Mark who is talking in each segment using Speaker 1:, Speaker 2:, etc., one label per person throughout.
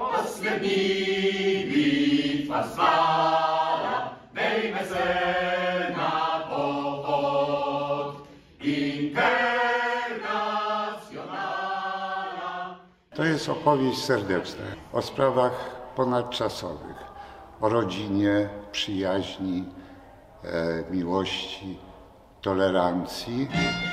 Speaker 1: Bitwa stara, dejme se na pochod internacjonala.
Speaker 2: To jest opowieść serdeczna o sprawach ponadczasowych, o rodzinie, przyjaźni, miłości, tolerancji.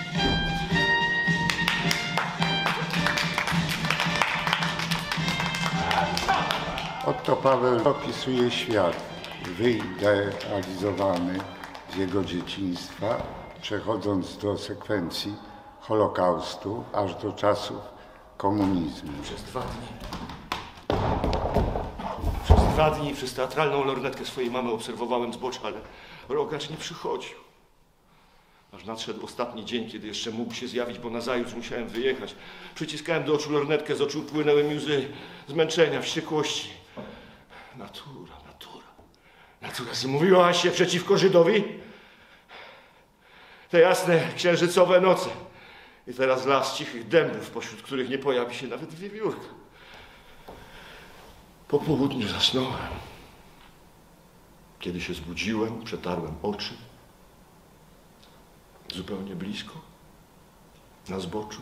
Speaker 2: Otto Paweł opisuje świat wyidealizowany z jego dzieciństwa, przechodząc do sekwencji Holokaustu, aż do czasów komunizmu.
Speaker 3: Przez 2 dni przez teatralną lornetkę swojej mamy obserwowałem zbocza, ale rogacz nie przychodził. Aż nadszedł ostatni dzień, kiedy jeszcze mógł się zjawić, bo nazajutrz musiałem wyjechać. Przyciskałem do oczu lornetkę, z oczu płynęły łzy zmęczenia, wściekłości. Natura zmówiła się przeciwko Żydowi. Te jasne, księżycowe noce. I teraz las cichych dębów, pośród których nie pojawi się nawet wiewiórka. Po południu zasnąłem. Kiedy się zbudziłem, przetarłem oczy. Zupełnie blisko, na zboczu.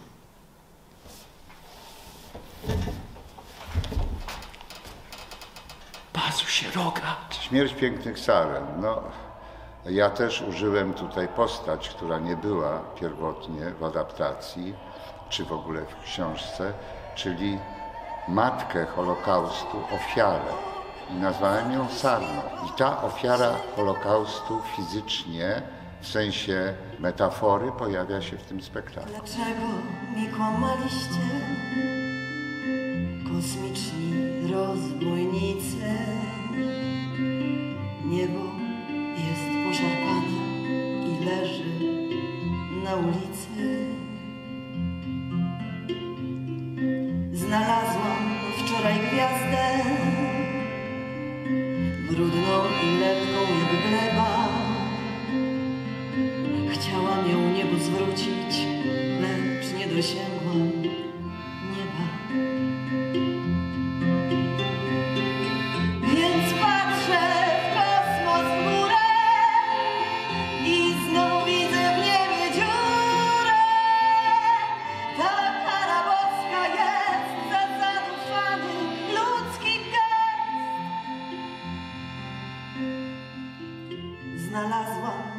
Speaker 3: Patrz się rogacz.
Speaker 2: Śmierć pięknych saren. No, ja też użyłem tutaj postać, która nie była pierwotnie w adaptacji, czy w ogóle w książce, czyli matkę Holokaustu, ofiarę. I nazwałem ją Sarną. I ta ofiara Holokaustu fizycznie, w sensie metafory, pojawia się w tym spektaklu.
Speaker 4: Dlaczego mi kłamaliście, kosmiczni rozbójnicy? Niebo jest poszarpane i leży na ulicy. Znalazłam wczoraj gwiazdę, brudną i lekką jak gleba. Chciałam ją niebu zwrócić, lecz nie dosięgłam nieba. Więc patrzę w kosmos w górę i znów widzę w niebie dziurę. Ta kara boska jest za zadufany ludzki gest. Znalazłam